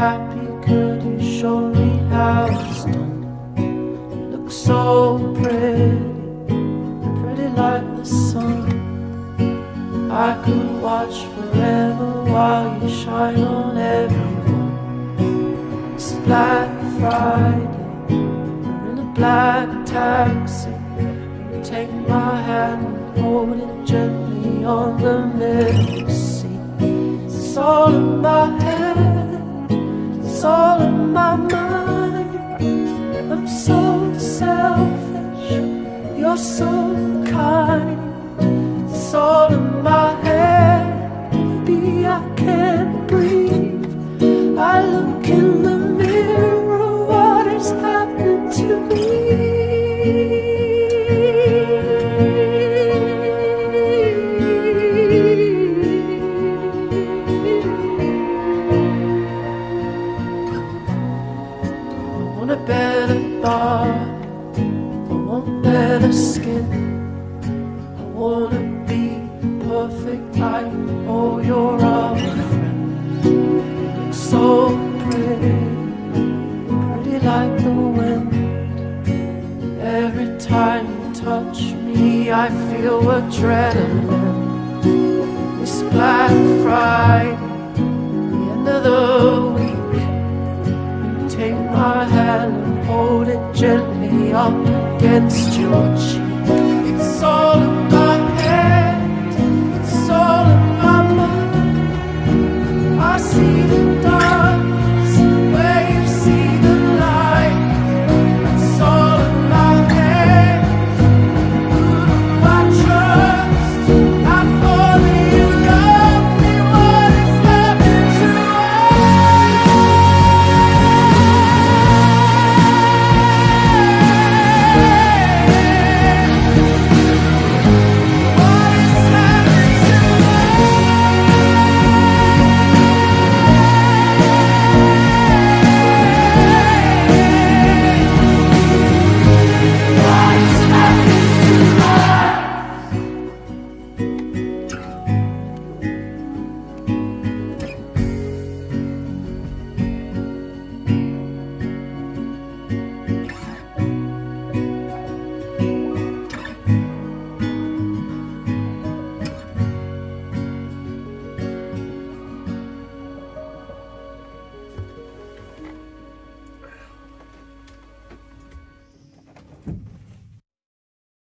happy, could you show me how it's done? You look so pretty, pretty like the sun. I could watch forever while you shine on everyone. It's Black Friday, we're in a black taxi. You take my hand and hold it gently on the middle seat. It's all in my head, it's all in my mind. I'm so selfish, you're so kind. It's all in my head, baby, I can't breathe. I look in the mirror, what is happening to me? I want a better body, I want better skin. I wanna be perfect like all your other friends. You look so pretty, pretty like the wind. Every time you touch me, I feel adrenaline. It's Black Friday, the end of the week. You take my hand and hold it gently up against your cheek.